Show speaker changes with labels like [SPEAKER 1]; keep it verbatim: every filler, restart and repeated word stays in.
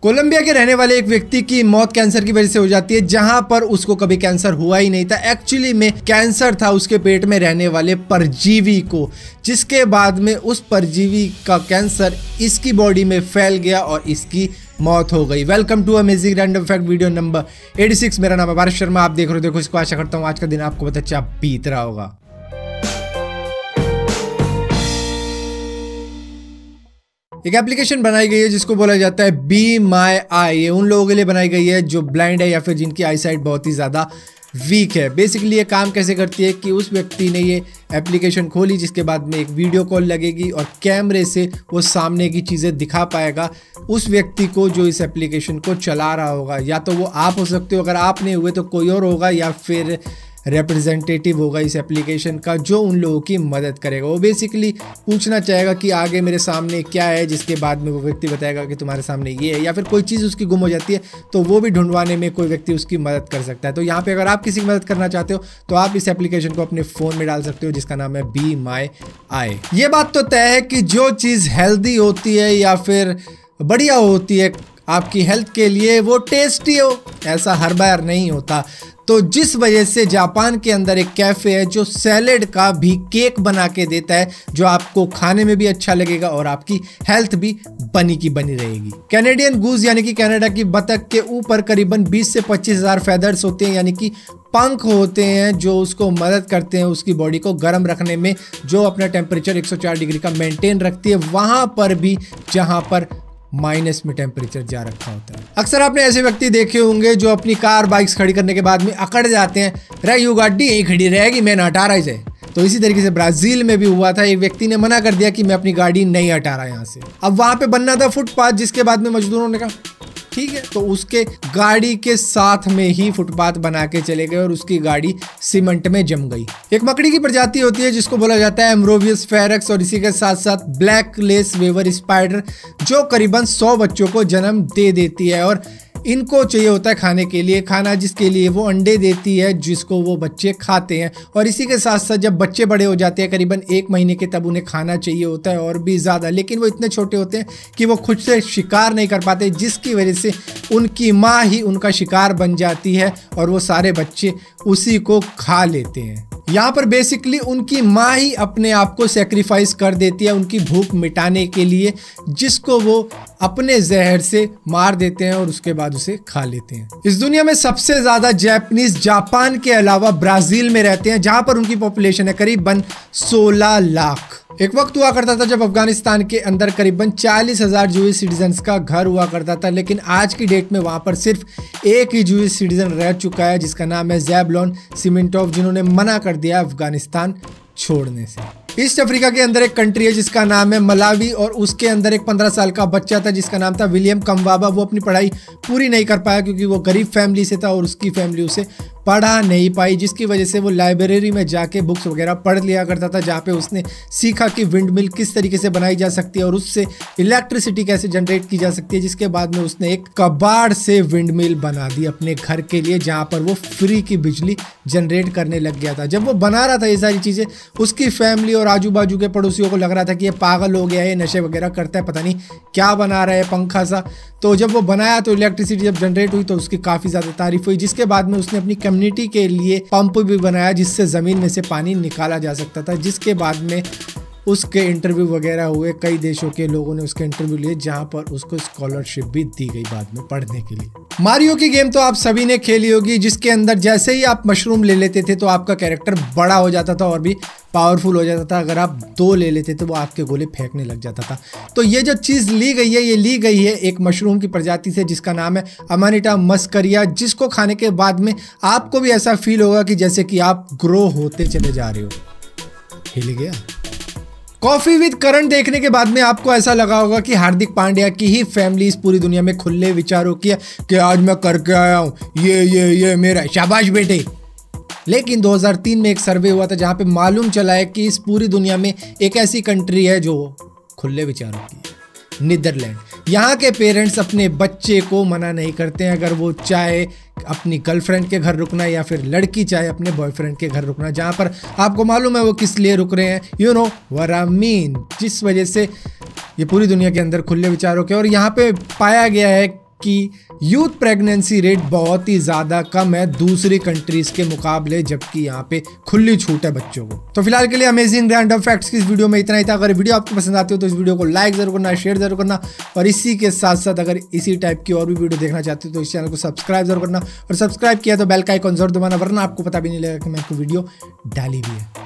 [SPEAKER 1] Colombia के रहने वाले एक व्यक्ति की मौत कैंसर की वजह से हो जाती है, जहां पर उसको कभी कैंसर हुआ ही नहीं था। एक्चुअली में कैंसर था उसके पेट में रहने वाले परजीवी को, जिसके बाद में उस परजीवी का कैंसर इसकी बॉडी में फैल गया और इसकी मौत हो गई। Welcome to amazing random fact video number छियासी। मेरा नाम है भारत शर्मा, आप देख रहे हो देखो इसको। आशा करता हूँ आज का दिन आपको बहुत अच्छा बीत रहा होगा। एक एप्लीकेशन बनाई गई है जिसको बोला जाता है बी माई आई। ये उन लोगों के लिए बनाई गई है जो ब्लाइंड है या फिर जिनकी आई साइट बहुत ही ज़्यादा वीक है। बेसिकली ये काम कैसे करती है कि उस व्यक्ति ने ये एप्लीकेशन खोली, जिसके बाद में एक वीडियो कॉल लगेगी और कैमरे से वो सामने की चीज़ें दिखा पाएगा उस व्यक्ति को जो इस एप्लीकेशन को चला रहा होगा। या तो वो आप हो सकते हो, अगर आप नहीं हुए तो कोई और होगा, या फिर रिप्रेजेंटेटिव होगा इस एप्लीकेशन का जो उन लोगों की मदद करेगा। वो बेसिकली पूछना चाहेगा कि आगे मेरे सामने क्या है, जिसके बाद में वो व्यक्ति बताएगा कि तुम्हारे सामने ये है, या फिर कोई चीज़ उसकी गुम हो जाती है तो वो भी ढूंढवाने में कोई व्यक्ति उसकी मदद कर सकता है। तो यहाँ पे अगर आप किसी की मदद करना चाहते हो तो आप इस एप्लीकेशन को अपने फ़ोन में डाल सकते हो, जिसका नाम है बी माई आई। ये बात तो तय है कि जो चीज़ हेल्दी होती है या फिर बढ़िया होती है आपकी हेल्थ के लिए, वो टेस्टी हो, ऐसा हर बार नहीं होता। तो जिस वजह से जापान के अंदर एक कैफ़े है जो सैलेड का भी केक बना के देता है, जो आपको खाने में भी अच्छा लगेगा और आपकी हेल्थ भी बनी की बनी रहेगी। कैनेडियन गूज यानी कि कनाडा की बतख के ऊपर करीबन बीस से पच्चीस हजार फेदर्स होते हैं, यानी कि पंख होते हैं जो उसको मदद करते हैं उसकी बॉडी को गर्म रखने में, जो अपना टेम्परेचर एक सौ चार डिग्री का मेंटेन रखती है, वहाँ पर भी जहाँ पर माइनस में टेम्परेचर जा रखा होता है। अक्सर आपने ऐसे व्यक्ति देखे होंगे जो अपनी कार बाइक्स खड़ी करने के बाद में अकड़ जाते हैं, रे यू गाड़ी यही खड़ी रहेगी, मैं ना हटा रहा इसे। तो इसी तरीके से ब्राजील में भी हुआ था, एक व्यक्ति ने मना कर दिया कि मैं अपनी गाड़ी नहीं हटा रहा यहाँ से। अब वहां पे बनना था फुटपाथ, जिसके बाद में मजदूरों ने कहा ठीक है, तो उसके गाड़ी के साथ में ही फुटपाथ बना के चले गए और उसकी गाड़ी सीमेंट में जम गई। एक मकड़ी की प्रजाति होती है जिसको बोला जाता है एम्ब्रोवियस फेरक्स, और इसी के साथ साथ ब्लैक लेस वेवर स्पाइडर, जो करीबन सौ बच्चों को जन्म दे देती है। और इनको चाहिए होता है खाने के लिए खाना, जिसके लिए वो अंडे देती है, जिसको वो बच्चे खाते हैं। और इसी के साथ साथ जब बच्चे बड़े हो जाते हैं करीबन एक महीने के, तब उन्हें खाना चाहिए होता है और भी ज़्यादा, लेकिन वो इतने छोटे होते हैं कि वो खुद से शिकार नहीं कर पाते, जिसकी वजह से उनकी माँ ही उनका शिकार बन जाती है और वो सारे बच्चे उसी को खा लेते हैं। यहाँ पर बेसिकली उनकी माँ ही अपने आप को सेक्रीफाइस कर देती है उनकी भूख मिटाने के लिए, जिसको वो अपने जहर से मार देते हैं और उसके बाद उसे खा लेते हैं। इस दुनिया में सबसे ज्यादा जापानीज जापान के अलावा ब्राजील में रहते हैं, जहां पर उनकी पॉपुलेशन है करीबन सोलह लाख। एक वक्त हुआ करता था जब अफगानिस्तान के अंदर करीबन चालीस हजार जूइश सिटीजन्स का घर हुआ करता था, लेकिन आज की डेट में वहां पर सिर्फ एक ही जूइश सिटीजन रह चुका है, जिसका नाम है ज़ैबलोन सिमिंटोव, जिन्होंने मना कर दिया अफगानिस्तान छोड़ने से। ईस्ट अफ्रीका के अंदर एक कंट्री है जिसका नाम है मलावी, और उसके अंदर एक पंद्रह साल का बच्चा था जिसका नाम था विलियम कम्बाबा। वो अपनी पढ़ाई पूरी नहीं कर पाया क्योंकि वो गरीब फैमिली से था और उसकी फैमिली उसे पढ़ा नहीं पाई, जिसकी वजह से वो लाइब्रेरी में जाके बुक्स वगैरह पढ़ लिया करता था, जहाँ पे उसने सीखा कि विंड मिल किस तरीके से बनाई जा सकती है और उससे इलेक्ट्रिसिटी कैसे जनरेट की जा सकती है। जिसके बाद में उसने एक कबाड़ से विंड मिल बना दी अपने घर के लिए, जहाँ पर वो फ्री की बिजली जनरेट करने लग गया था। जब वो बना रहा था ये सारी चीज़ें, उसकी फैमिली और आजू बाजू के पड़ोसियों को लग रहा था कि ये पागल हो गया है, नशे वगैरह करता है, पता नहीं क्या बना रहा है पंखा सा। तो जब वो बनाया तो इलेक्ट्रिसिटी जब जनरेट हुई तो उसकी काफ़ी ज़्यादा तारीफ हुई, जिसके बाद में उसने अपनी कम्युनिटी के लिए पंप भी बनाया जिससे ज़मीन में से पानी निकाला जा सकता था। जिसके बाद में उसके इंटरव्यू वगैरह हुए, कई देशों के लोगों ने उसके इंटरव्यू लिए, जहां पर उसको स्कॉलरशिप भी दी गई बाद में पढ़ने के लिए। मारियो की गेम तो आप सभी ने खेली होगी, जिसके अंदर जैसे ही आप मशरूम ले लेते थे तो आपका कैरेक्टर बड़ा हो जाता था और भी पावरफुल हो जाता था। अगर आप दो ले लेते थे वो आपके गोले फेंकने लग जाता था। तो ये जो चीज़ ली गई है, ये ली गई है एक मशरूम की प्रजाति से जिसका नाम है अमानिटा मस्करिया, जिसको खाने के बाद में आपको भी ऐसा फील होगा कि जैसे कि आप ग्रो होते चले जा रहे हो। हिल गया। कॉफी विद करण देखने के बाद में आपको ऐसा लगा होगा कि हार्दिक पांड्या की ही फैमिली इस पूरी दुनिया में खुले विचारों की है कि आज मैं करके आया हूँ, ये ये ये मेरा, शाबाश बेटे। लेकिन दो हज़ार तीन में एक सर्वे हुआ था जहाँ पे मालूम चला है कि इस पूरी दुनिया में एक ऐसी कंट्री है जो खुले विचारों की है, नीदरलैंड। यहाँ के पेरेंट्स अपने बच्चे को मना नहीं करते हैं अगर वो चाहे अपनी गर्लफ्रेंड के घर रुकना या फिर लड़की चाहे अपने बॉयफ्रेंड के घर रुकना, जहाँ पर आपको मालूम है वो किस लिए रुक रहे हैं, you know what I mean. जिस वजह से ये पूरी दुनिया के अंदर खुले विचारों के, और यहाँ पे पाया गया है कि यूथ प्रेगनेंसी रेट बहुत ही ज़्यादा कम है दूसरी कंट्रीज़ के मुकाबले, जबकि यहाँ पे खुली छूट है बच्चों को। तो फिलहाल के लिए अमेजिंग रैंडम फैक्ट्स की इस वीडियो में इतना ही था। अगर वीडियो आपको पसंद आती हो तो इस वीडियो को लाइक जरूर करना, शेयर जरूर करना, और इसी के साथ साथ अगर इसी टाइप की और भी वीडियो देखना चाहते हो तो इस चैनल को सब्सक्राइब जरूर करना, और सब्सक्राइब किया तो बेल का आइकॉन जरूर दबाना, वरना आपको पता भी नहीं लगेगा कि मैं आपको वीडियो डाली भी है।